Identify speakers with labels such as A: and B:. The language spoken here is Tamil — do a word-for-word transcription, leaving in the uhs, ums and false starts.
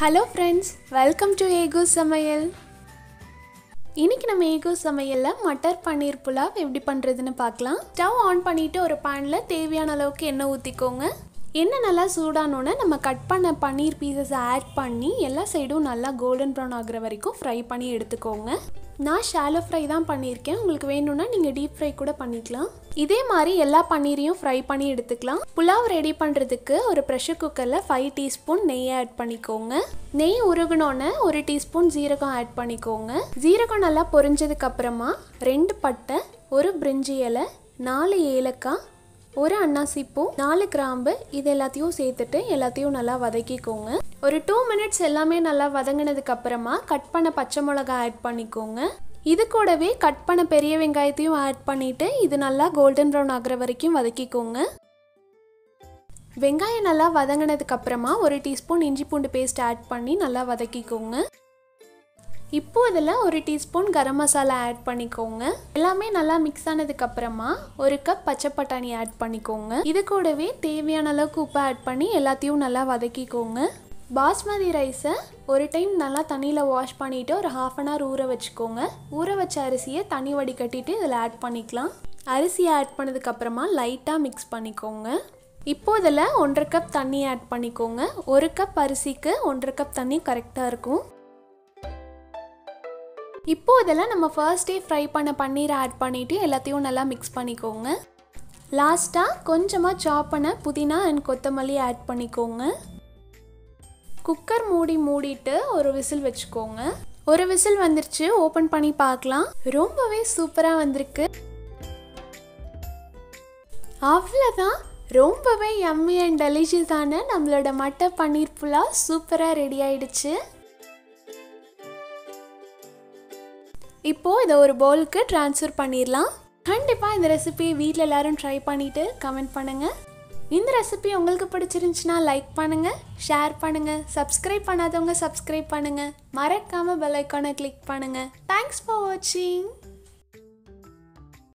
A: Hello friends, welcome to Yegu samayal. இன்னைக்கு நம்ம Yegu சமையல்ல மட்டர் பன்னீர் புலாவ் எப்படி பண்றதுன்னு பார்க்கலாம். ஸ்டவ் ஆன் பண்ணிட்டு ஒரு panல தேவையான அளவுக்கு எண்ணெய் ஊத்திக்கோங்க. எண்ணெய் நல்லா சூடானோனே நம்ம கட் பண்ண பன்னீர் பீசஸ் ஆட் பண்ணி எல்லா சைடும் நல்லா கோல்டன் ப்ரவுன் ஆகுற வரைக்கும் ஃப்ரை பண்ணி எடுத்துக்கோங்க. நான் ஷாலோ ஃப்ரை தான் பண்ணியிருக்கேன். உங்களுக்கு வேணும்னா நீங்க டீப் ஃப்ரை கூட பண்ணிக்கலாம். இதே மாதிரி எல்லா பன்னீரையும் ஃப்ரை பண்ணி எடுத்துக்கலாம். புலாவ் ரெடி பண்றதுக்கு ஒரு பிரஷர் குக்கர்ல ஃபைவ் டீஸ்பூன் நெய் ஆட் பண்ணிக்கோங்க. நெய் உருகுனோனே ஒரு டீஸ்பூன் ஜீரகம் ஆட் பண்ணிக்கோங்க. ஜீரகம் நல்லா பொரிஞ்சதுக்கு அப்புறமா ரெண்டு பட்டை, ஒரு பிரிஞ்சி இலை, நாலு ஏலக்காய், ஒரு அன்னாசி பூ, நாலு கிராம்பு இது எல்லாத்தையும் சேர்த்துட்டு எல்லாத்தையும் நல்லா வதக்கிக்கோங்க. ஒரு டூ மினிட்ஸ் எல்லாமே நல்லா வதங்கினதுக்கு அப்புறமா கட் பண்ண பச்சை மிளகாய் ஆட் பண்ணிக்கோங்க. இது கூடவே கட் பண்ண பெரிய வெங்காயத்தையும் ஆட் பண்ணிட்டு இது நல்லா கோல்டன் ப்ரவுன் ஆகுற வரைக்கும் வதக்கிக்கோங்க. வெங்காயம் நல்லா வதங்கினதுக்கு அப்புறமா ஒரு டீஸ்பூன் இஞ்சி பூண்டு பேஸ்ட் ஆட் பண்ணி நல்லா வதக்கிக்கோங்க. இப்போ இதில் ஒரு டீஸ்பூன் கரம் மசாலா ஆட் பண்ணிக்கோங்க. எல்லாமே நல்லா மிக்ஸ் ஆனதுக்கு அப்புறமா ஒரு கப் பச்சை பட்டாணி ஆட் பண்ணிக்கோங்க. இது கூடவே தேவையான அளவுக்கு உப்பு ஆட் பண்ணி எல்லாத்தையும் நல்லா வதக்கிக்கோங்க. பாஸ்மதி ரைஸை ஒரு டைம் நல்லா தண்ணியில் வாஷ் பண்ணிவிட்டு ஒரு ஹாஃப் அன் ஹவர் ஊற வச்சுக்கோங்க. ஊற வச்ச அரிசியை தண்ணி வடிகட்டிட்டு இதில் ஆட் பண்ணிக்கலாம். அரிசியை ஆட் பண்ணதுக்கப்புறமா லைட்டாக மிக்ஸ் பண்ணிக்கோங்க. இப்போ இதில் ஒன்றரை கப் தண்ணி ஆட் பண்ணிக்கோங்க. ஒரு கப் அரிசிக்கு ஒன்றரை கப் தண்ணி கரெக்டாக இருக்கும். இப்போ இதில் நம்ம ஃபர்ஸ்டே ஃப்ரை பண்ண பன்னீரை ஆட் பண்ணிவிட்டு எல்லாத்தையும் நல்லா மிக்ஸ் பண்ணிக்கோங்க. லாஸ்ட்டாக கொஞ்சமாக சாப் பண்ண புதினா அண்ட் கொத்தமல்லி ஆட் பண்ணிக்கோங்க. குக்கர் மூடி மூடிட்டு ஒரு விசில் வச்சுக்கோங்க. ஒரு விசில் வந்துருச்சு, ஓப்பன் பண்ணி பார்க்கலாம். ரொம்பவே சூப்பராக வந்திருக்கு. அவ்வளோதான், ரொம்பவே யம்மி அண்ட் டெலிஷியஸான நம்மளோட மட்டர் பன்னீர் புலாவ் சூப்பராக ரெடி ஆயிடுச்சு. இப்போது இதை ஒரு பவுலுக்கு ட்ரான்ஸ்ஃபர் பண்ணிடலாம். கண்டிப்பாக இந்த ரெசிபியை வீட்டில் எல்லோரும் ட்ரை பண்ணிவிட்டு கமெண்ட் பண்ணுங்கள். இந்த ரெசிபி உங்களுக்கு பிடிச்சிருந்துச்சுன்னா லைக் பண்ணுங்கள், ஷேர் பண்ணுங்கள், சப்ஸ்கிரைப் பண்ணாதவங்க சப்ஸ்கிரைப் பண்ணுங்கள், மறக்காமல் பெல் ஐக்கானை கிளிக் பண்ணுங்கள். தேங்க்ஸ் ஃபார் வாட்சிங்.